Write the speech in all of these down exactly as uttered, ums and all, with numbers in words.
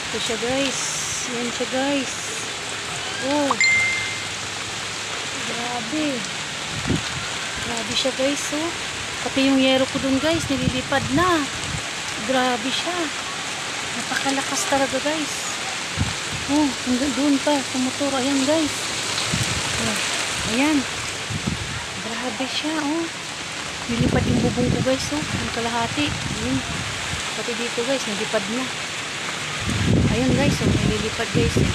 Ito siya guys. Yan siya guys. Oh. Grabe. Grabe siya guys. Oh. Pati yung yero ko dun guys. Nililipad na. Grabe siya. Napakalakas talaga guys. Oh. Hanggang doon pa. Tumutur. Ayan guys. Oh. Ayan. Grabe siya. Oh. Nilipad yung bubong ko guys. Oh. Yung kalahati. Ayan. Pati dito guys. Nilipad na. Ayan guys, oh, nililipad guys. Eh.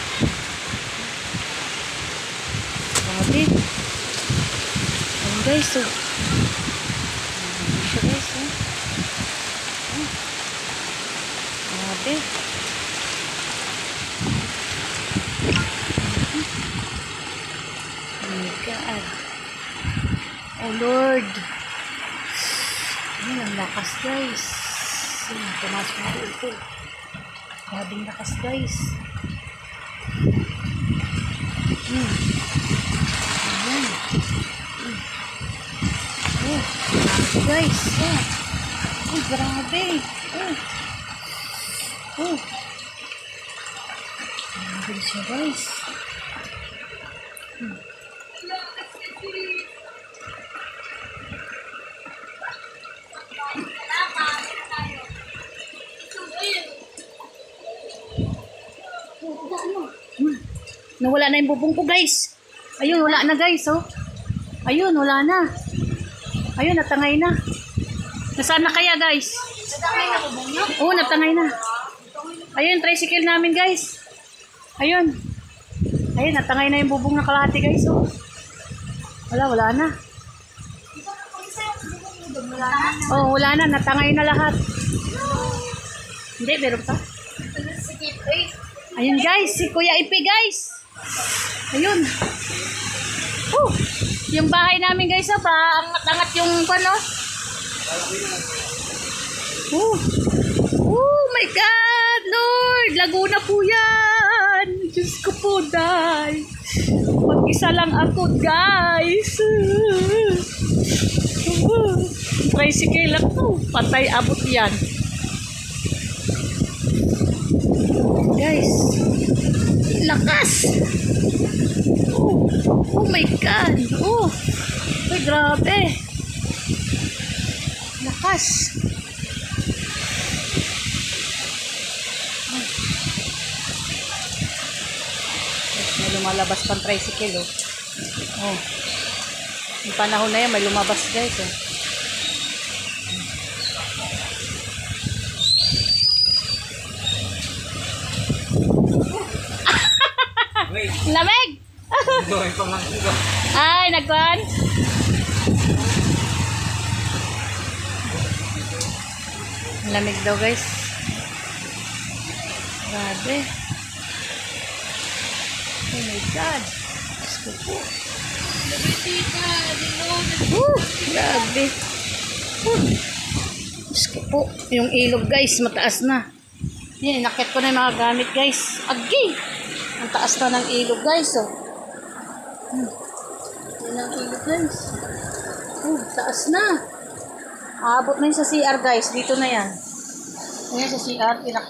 Grabe. Ayan guys, oh. Ayan siya guys, oh. Oh. Grabe. Oh my God. Oh Lord. Ayan, ang lakas guys. Ayan, pumasok na ito. Grabing lakas guys. Hmm. Ayan. Hmm. Oh, grabe guys. Oh. Oh, grabe. Oh. Oh. Grabe siya guys. Hmm. Hmm. Nawala na yung bubong ko guys. Ayun, wala na guys, oh. Ayun, wala na. Ayun, natangay na. Nasaan na kaya guys? Natangay na bubong nyo? Oo, natangay na. Ayun, tricycle namin guys. Ayun. Ayun, natangay na yung bubong na kalahati guys, oh. Wala, wala na. Oh, wala na, natangay na lahat. Hindi, meron pa. Ayun guys, si Kuya Ipi guys. Ayun. Oh, yung bahay namin guys, oh, paangat-angat yung ano. Oh. Oh my God, Lord, Laguna po yan. Diyos ko po, day. Mag-isa lang ako, guys. Tricycle lang to. Patay abot yan. Guys, lakas. Oh, oh my God. Oh, ay grabe. Lakas. May lumalabas pang tricycle, oh. Oh. Yung panahon na yan, may lumabas guys, oh. Lamig! Ay, nagkuhan? Lamig daw guys. Grabe. Oh my God. Diyos ko po. Uh, grabe. Uh, Diyos ko po. Yung ilog guys, mataas na. Yan, inakit ko na yung mga gamit guys. Agi! Ang taas na ng ilog guys, oh. Hmm. Yan ang ilog guys. Oh, taas na. Aabot na yun sa C R guys. Dito na yan. Ayan sa C R.